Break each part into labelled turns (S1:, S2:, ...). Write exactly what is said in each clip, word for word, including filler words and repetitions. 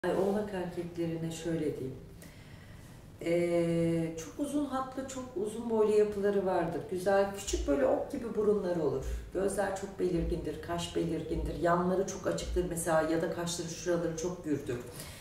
S1: Ay, Oğlak erkeklerine şöyle diyeyim. Ee, çok uzun hatlı, çok uzun boylu yapıları vardır. Güzel, küçük böyle ok gibi burunları olur. Gözler çok belirgindir, kaş belirgindir. Yanları çok açıktır mesela ya da kaşları şuraları çok gürdür.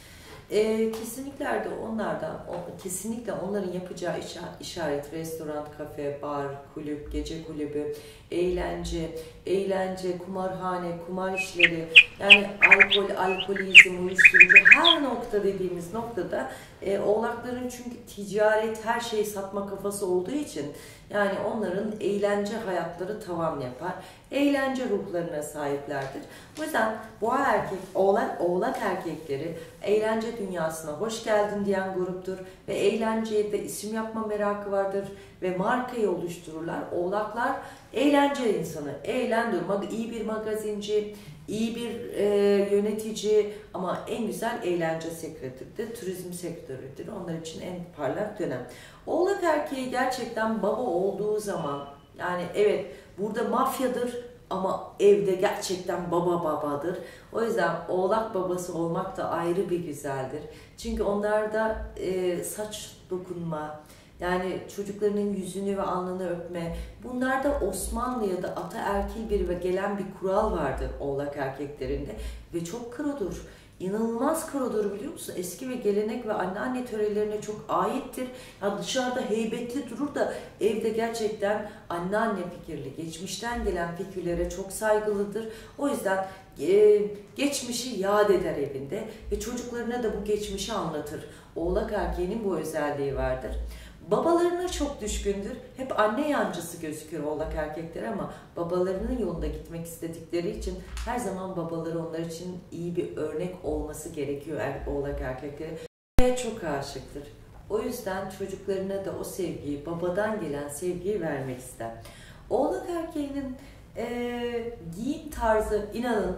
S1: Ee, kesinlikle de onlardan, o, kesinlikle onların yapacağı işaret, işaret restoran, kafe, bar, kulüp, gece kulübü, eğlence, eğlence, kumarhane, kumar işleri, yani alkol, alkolizm, uyuşturucu her nokta dediğimiz noktada e, oğlakların çünkü ticaret her şeyi satma kafası olduğu için yani onların eğlence hayatları tavan yapar. Eğlence ruhlarına sahiplerdir. O yüzden boğa erkek, oğlak, oğlak erkekleri eğlence dünyasına hoş geldin diyen gruptur ve eğlenceye de isim yapma merakı vardır ve markayı oluştururlar. Oğlaklar eğlence insanı, eğlendir, iyi bir magazinci, iyi bir e, yönetici ama en güzel eğlence sektörüdür, turizm sektörüdür. Onlar için en parlak dönem. Oğlak erkeği gerçekten baba olduğu zaman, yani evet burada mafyadır ama evde gerçekten baba babadır. O yüzden oğlak babası olmak da ayrı bir güzeldir. Çünkü onlarda e, saç dokunma, yani çocuklarının yüzünü ve alnını öpme. Bunlarda Osmanlı ya da ataerkil bir ve gelen bir kural vardır oğlak erkeklerinde ve çok krudur. İnanılmaz krudur, biliyor musun? Eski ve gelenek ve anneanne törelerine çok aittir. Ya dışarıda heybetli durur da evde gerçekten anneanne fikirli, geçmişten gelen fikirlere çok saygılıdır. O yüzden e, geçmişi yad eder evinde ve çocuklarına da bu geçmişi anlatır. Oğlak erkeğinin bu özelliği vardır. Babalarına çok düşkündür. Hep anne yancısı gözükür oğlak erkekler ama babalarının yolunda gitmek istedikleri için her zaman babaları onlar için iyi bir örnek olması gerekiyor oğlak erkeklere. Babaya çok aşıktır. O yüzden çocuklarına da o sevgiyi, babadan gelen sevgiyi vermek ister. Oğlak erkeğinin e, giyim tarzı, inanın,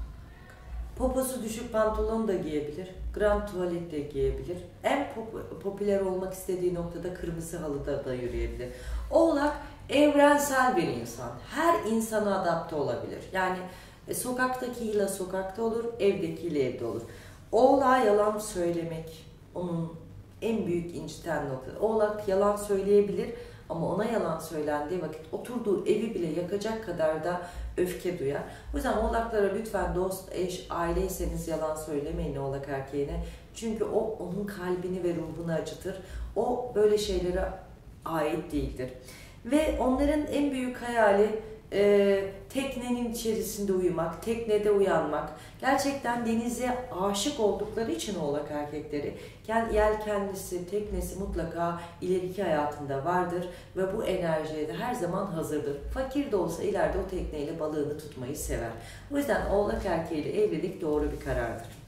S1: poposu düşük pantolon da giyebilir, grand tuvalet de giyebilir. En pop popüler olmak istediği noktada kırmızı halıda da yürüyebilir. Oğlak evrensel bir insan. Her insana adapte olabilir. Yani e, sokaktakiyle sokakta olur, evdekiyle evde olur. Oğlağa yalan söylemek onun en büyük inciten noktası. Oğlak yalan söyleyebilir ama ona yalan söylendiği vakit oturduğu evi bile yakacak kadar da öfke duyar. O yüzden oğlaklara lütfen dost, eş, aileyseniz yalan söylemeyin oğlak erkeğine. Çünkü o onun kalbini ve ruhunu acıtır. O böyle şeylere ait değildir. Ve onların en büyük hayali e, teknenin içerisinde uyumak, teknede uyanmak. Gerçekten denize aşık oldukları için oğlak erkekleri yelkenlisi, teknesi mutlaka ileriki hayatında vardır ve bu enerjiye de her zaman hazırdır. Fakir de olsa ileride o tekneyle balığını tutmayı sever. O yüzden oğlak erkeğiyle evlilik doğru bir karardır.